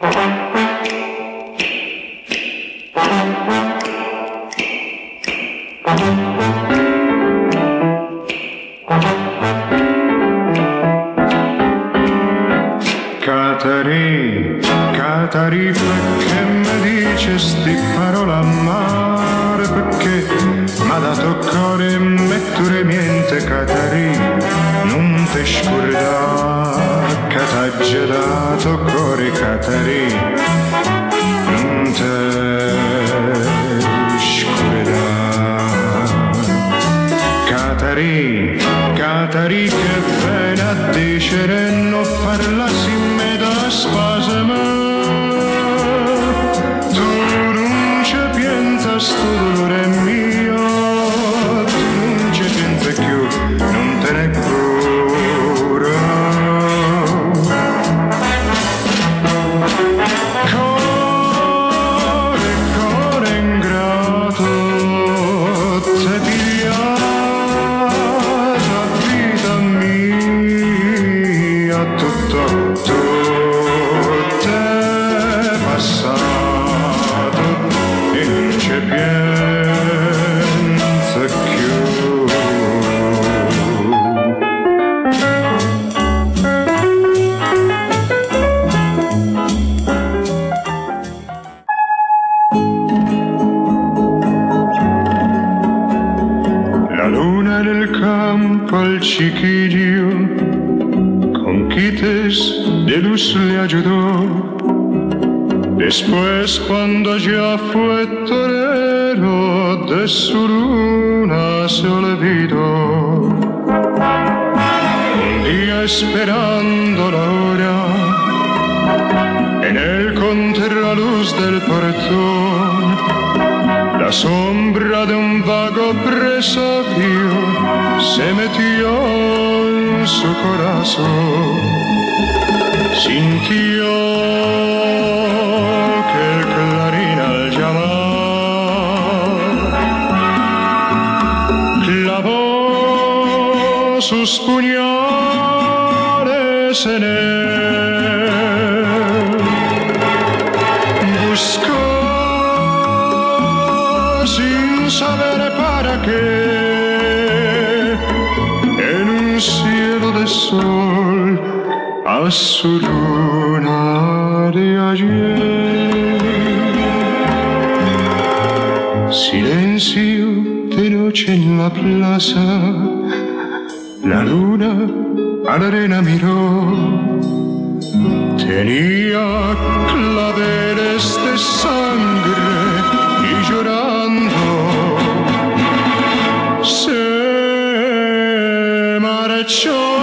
Catari, perché mi dice sti parole a mare, perché m'ha dato cuore e mettere niente, Catari, non te scordare che t'ha già dato cuore, Catari, non te scordare. Catari, Catari, che viene a dicere non parlassi me da spasima. Sto dolore mio, tu non ci pensi più, non te ne cura. Cuore ingrato, te pigliata vita mia, tutto è passato e non c'è pensa più. La luna nel campo al chiquillo, conquites de luz le ayudó. Después, cuando ya fue torero, de su luna se olvidó. Un día esperando la hora, en el contraluz del portón, la sombra de un vago presagio se metió en su corazón. Sintió que el clarín al llamar clavó sus puñales en él. Buscó sin saber para qué en un cielo de sol a su luna de ayer. Silencio de noche en la plaza, la luna a la arena miró. Tenía claveles de sangre y llorando se marchó.